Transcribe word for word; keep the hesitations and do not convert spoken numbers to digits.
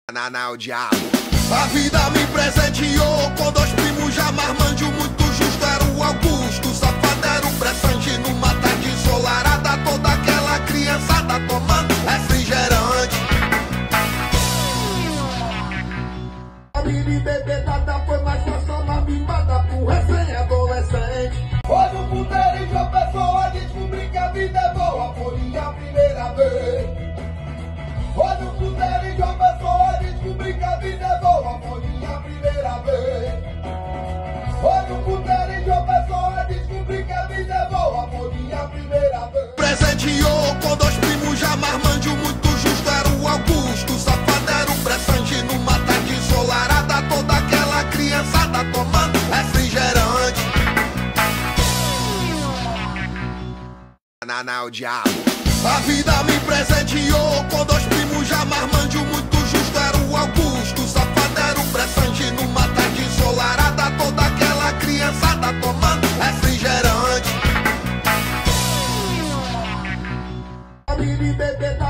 Naná, o diabo. A vida me presenteou com dois primos já marmanjo muito justo. Era o Augusto, o safado era o Bressange. Numa tarde ensolarada, toda aquela criançada tomando refrigerante. A mini bebedada foi mais só uma mimada pro recém-adolescente. Foi no puteiro e João Pessoa descobri que a vida é boa, foi a primeira vez. Foi no puteiro e João Pessoa descobri que a vida é boa, foi a primeira vez. Foi no puteiro e João Pessoa descobri que a vida é boa, foi a primeira vez. Presenteou com dois primos já marmanjo muito justo. Era o Augusto, o safado era o Bressange. Numa tarde ensolarada, toda aquela criançada tomando refrigerante. Naná, o diabo. A vida me presenteou com dois primos já marmanjo muito justo. Era o Augusto, o safado era o Bressange. Numa tarde ensolarada, toda aquela criançada tomando refrigerante. A mini bebê da